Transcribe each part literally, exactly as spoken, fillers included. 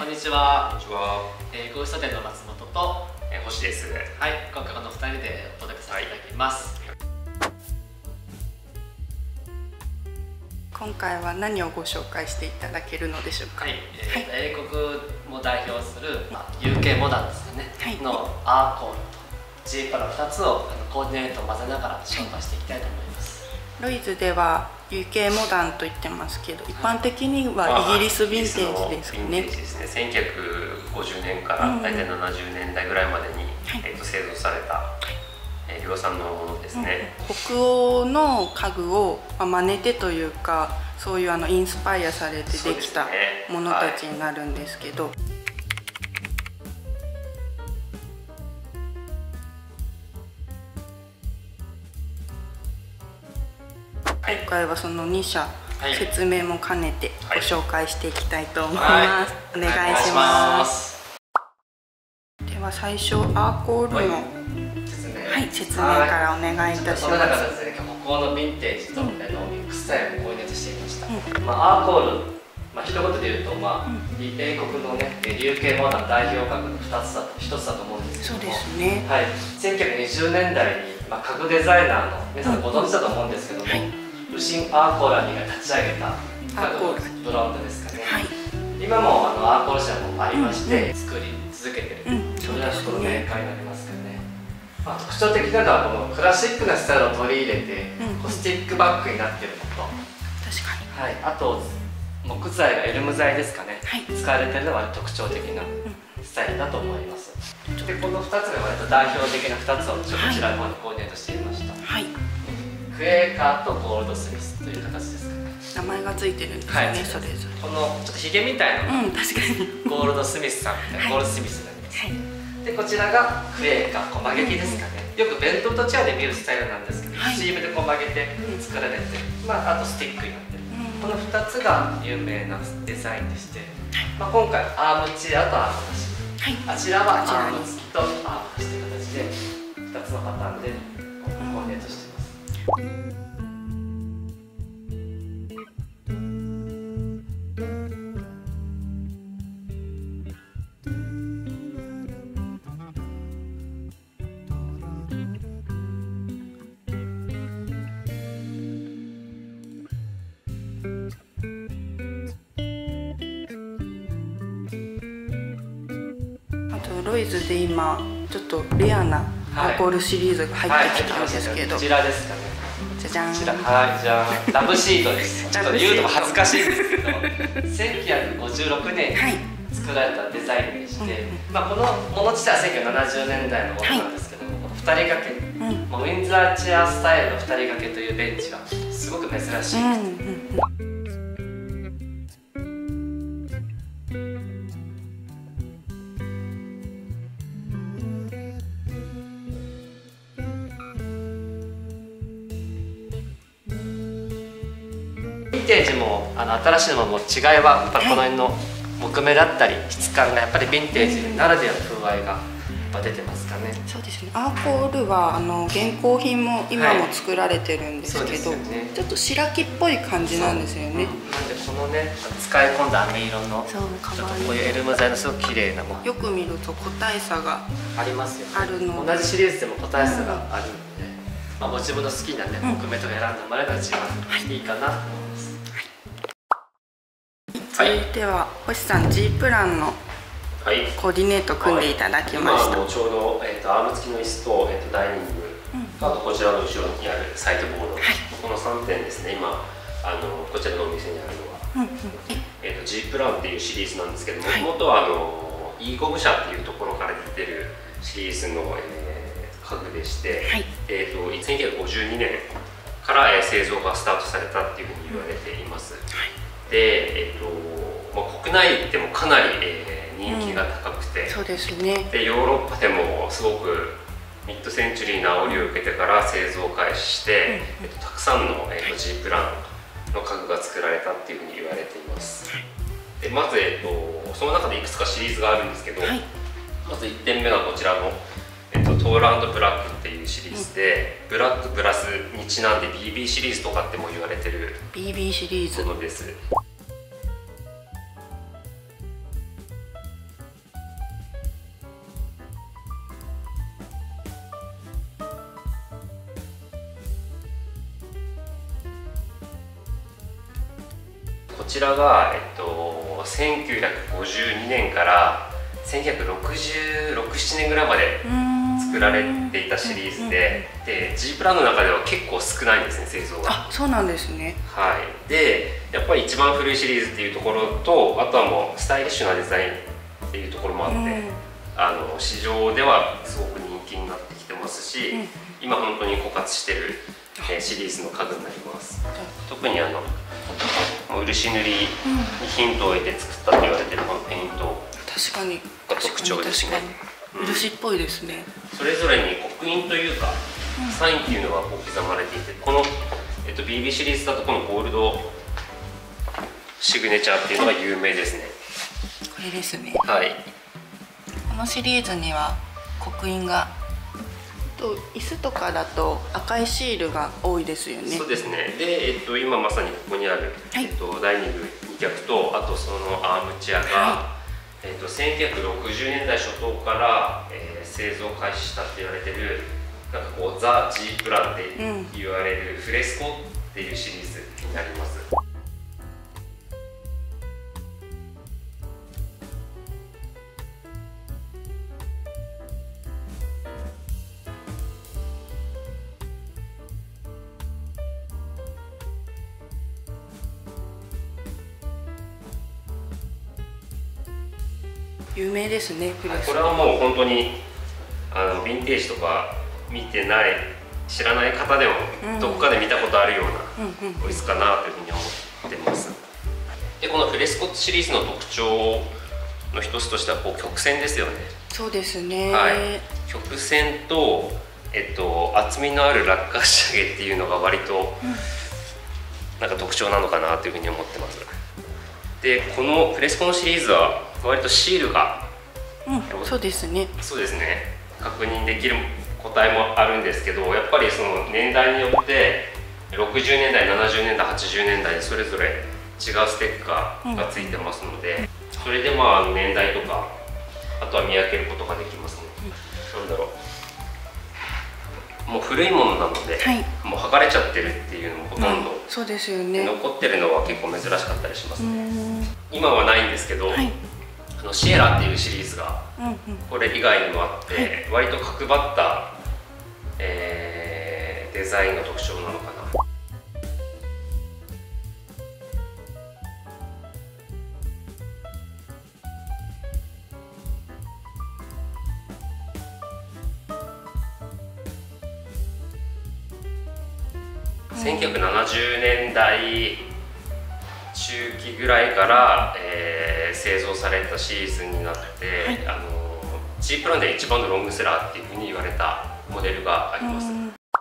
こんにちは。 こんにちは。 えー、ご一緒店の松本と、 えー、星です。 はい、今回このふたりでお届けさせていただきます。はい、 今回は何をご紹介していただけるのでしょうか。 はい、えーはい、英国も代表する、まあ、ユーケー モダンですよね、はい、のアーコールと G パラふたつをあのコーディネートを混ぜながら紹介していきたいと思います。 はい、ロイズでは ユーケー モダンと言ってますけど、一般的にはイギリスヴィンテージですね。 ヴィンテージですね。せんきゅうひゃくごじゅうねんから大体ななじゅうねんだいぐらいまでに、うんえー、と製造された、えー、量産のものですね。 うん、北欧の家具を真似てというか、そういうあのインスパイアされてできたものたちになるんですけど。今回はそのにしゃ、はい、説明も兼ねてご紹介していきたいと思います。はい、お願いします。では最初アーコールの、はい、説明、はい、説明からお願いいたします。 その中でですね、北欧のヴィンテージと、うん、ミックススタイルをコーディネートしていました。うん、まあアーコール、まあ一言で言うと、まあ、うん、英国のね、ユーケー モダン代表格のふたつだとひとつだと思うんですけども、そうですね。はい、せんきゅうひゃくにじゅうねんだいに、まあ家具デザイナーの皆さんご存知だと思うんですけども。はい、ウシン・アーコーラニが立ち上げた家具のブランドですかね。はい、今もあのアーコール社もありまして、うん、作り続けてる、うん、それはこのメーカーになりますかね。まあ、特徴的なのはこのクラシックなスタイルを取り入れて、うん、こうスティックバッグになっていること。確かに。はい、あと木材がエルム材ですかね、はい、使われているのは特徴的なスタイルだと思います。でこのふたつが割と代表的なふたつをちょっとこちらの方にコーディネートしてみました。はい、クエーカーとゴールドスミスという形ですかね。 名前がついてるんですね、はい、それぞれ。 このちょっとヒゲみたいなのが、うん、確かにゴールドスミスさんみたいな、ゴールドスミスになります。はい、でこちらがクエーカー、こう曲げ木ですかね。よくベルトとチェアで見るスタイルなんですけど、チームでこう曲げて作られて、まああとスティックになってる。このふたつが有名なデザインでして、まあ今回アームチェアとアームなし、あちらはアーム付きとアームなしという形でふたつのパターンでコーディネートしています。 ロイズで今ちょっとレアなアーコールシリーズが入ってきたんですけど、 こちらですかね。 じゃじゃん。 はい、じゃあラブシートです。ちょっと言うのも恥ずかしいんですけど、せんきゅうひゃくごじゅうろくねんに作られたデザインでして、まあこのもの自体はせんきゅうひゃくななじゅうねんだいのものなんですけども、このふたり掛け、まあウィンザーチェアスタイルのふたり掛けというベンチがすごく珍しい。ヴィンテージもあの新しいものも違いはやっぱりこの辺の木目だったり質感がやっぱりヴィンテージならではの風合いがやっぱ出てますかね。 そうですね。アーコールはあの現行品も今も作られてるんですけど、はいね、ちょっと白木っぽい感じなんですよね。 なんでこのね使い込んだ飴色のちょっとこういうエルム材のすごく綺麗なもの。 よく見ると個体差がありますよね。 あるの。 同じシリーズでも個体差があるので、まあご自分の好きなね木目とか選んでもらえば一番いいかなと思います。 続いては星さん G プランのコーディネート組んでいただきました。 はい、今ちょうど、えー、とアーム付きの椅子と、えー、とダイニング、うん、あとこちらの後ろにあるサイドボード、はい、このさんてんですね。今あのこちらのお店にあるのは、うんうん、えー、と G プランっていうシリーズなんですけども、もともとはあのイーゴム社っていうところから出てるシリーズの、えー、家具でして、はい、えー、とせんきゅうひゃくごじゅうにねんから、えー、製造がスタートされたっていうふうに言われています。うん、はい、で、えーとまあ、国内でもかなり、えー、人気が高くて、うん、そうですね。でヨーロッパでもすごくミッドセンチュリーの煽りを受けてから製造開始して、うん、えー、とたくさんの、えー、と G プランの家具が作られたっていうふうに言われています。はい、でまず、えーと、その中でいくつかシリーズがあるんですけど、はい、まずいってんめがこちらの、えー、とトール&ブラックっていうシリーズで、うん、ブラックプラスにちなんで ビービー シリーズとかっても言われてるビービー シリーズものです。 こちらが、えっと、せんきゅうひゃくごじゅうにねんからせんきゅうひゃくろくじゅうろく、ななねんぐらいまで作られていたシリーズで、で G プランの中では結構少ないんですね、製造が。 あ、そうなんですね。 はい、でやっぱり一番古いシリーズっていうところと、あとはもうスタイリッシュなデザインっていうところもあって、あの市場ではすごく人気になってきてますし、うん、今本当に枯渇してる、えー、シリーズの家具になります。特にあの漆塗りにヒントを得て作ったと言われてるこのペイント確かにが特徴ですね。 漆っぽいですね。 それぞれに刻印というか、うん、サインっていうのがこう刻まれていて、この、えっと、ビービー シリーズだとこのゴールドシグネチャーっていうのが有名ですね。 これですね。 はい。 このシリーズには刻印がと椅子とかだと赤いシールが多いですよね。 そうですね。で、えっと、今まさにここにある、はい、えっと、ダイニングに脚と、あとそのアームチェアが、はい、えっと、せんきゅうひゃくろくじゅうねんだい初頭から、えー、製造開始したって言われてるなんかこうザ・G プランって言われるフレスコっていうシリーズになります。 有名ですね。 これはもう本当にあのヴィンテージとか見てない知らない方でもどこかで見たことあるようなお椅子かなというふうに思ってます。でこのフレスコシリーズの特徴の一つとしてはこう曲線ですよね。 そうですね、 はい、曲線と、えっと、厚みのある落下仕上げっていうのが割となんか特徴なのかなというふうに思ってます。でこのフレスコのシリーズは割とシールが、 うん、そうですね。 そうですね。確認できる個体もあるんですけど、やっぱりその年代によってろくじゅうねんだい、ななじゅうねんだい、はちじゅうねんだいでそれぞれ違うステッカーがついてますので、うん、それでまあ年代とかあとは見分けることができますね。うん、なんだろう。もう古いものなので、はい、もう剥がれちゃってるっていうのもほとんど、うん、 そうですよね。 残ってるのは結構珍しかったりしますね。今はないんですけど。はい、あのシエラっていうシリーズがこれ以外にもあって、うんうん、割と角張った、えー、デザインが特徴なのかな。せんきゅうひゃくななじゅうねんだい中期ぐらいから、えー、製造されたシリーズになって、はい、あの G プランで一番のロングセラーっていうふうに言われたモデルがあります。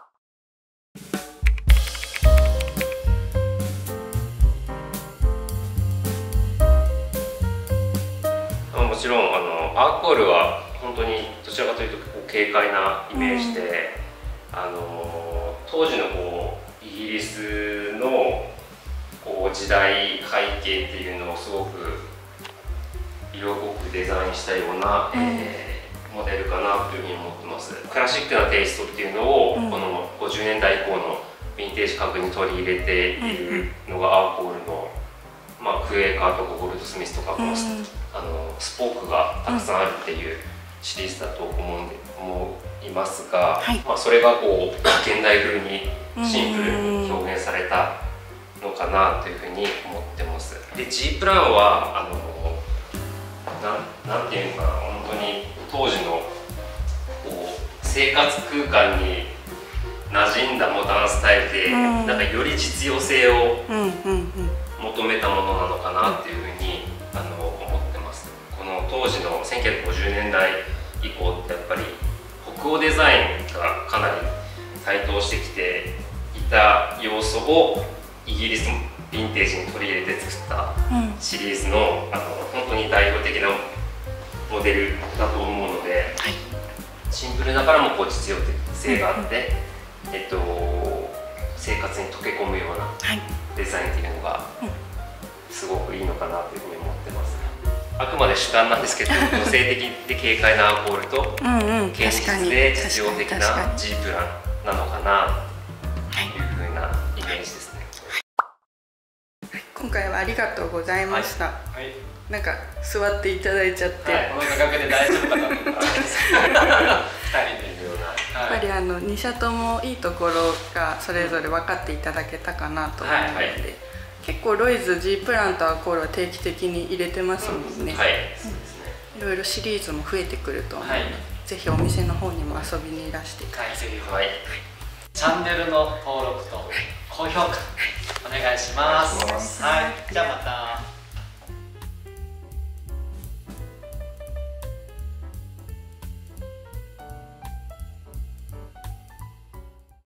もちろんあのアーコールは本当にどちらかというとこう軽快なイメージで、あの当時のこうイギリスのこう時代背景っていうのをすごく色濃くデザインしたような、うん、えー、モデルかなというふうに思ってます。クラシックなテイストっていうのを、うん、このごじゅうねんだい以降のヴィンテージ家具に取り入れているのがアーコールの、まあ、クエーカーとかゴールドスミスとかこの、うん、あのスポークがたくさんあるっていうシリーズだと思うんで思いますが、はい、まあ、それがこう現代風にシンプルに表現されたのかなというふうに思ってます。で G プランはあのななんていうのかな、本当に当時のこう生活空間に馴染んだモダンスタイルで、うん、なんかより実用性を求めたものなのかなっていうふうにあの思ってます。この当時のせんきゅうひゃくごじゅうねんだい以降ってやっぱり北欧デザインがかなり台頭してきていた要素をイギリスヴィンテージに取り入れて作ったシリーズの、うん、あの本当に代表的なモデルだと思うので、はい、シンプルながらもこう実用性があって、うん、えっと、生活に溶け込むようなデザインっていうのがすごくいいのかなというふうに思ってます。あくまで主観なんですけど、女性的で軽快なアーコールと堅実で実用的な G プランなのかなというふうなイメージですね。 今回はありがとうございました。はい、はい、なんか座っていただいちゃって、 はい、この価格で大丈夫かなと思ったふたりでいるような、 やっぱりあのに社ともいいところがそれぞれ分かっていただけたかなと思うので、はいはい、結構ロイズ G プランとアコールは定期的に入れてますもんね。はい、いろいろシリーズも増えてくると思うので、はい、ぜひお店の方にも遊びにいらしてください。 はい、チャンネルの登録と高評価お願いします。はい、じゃあまた。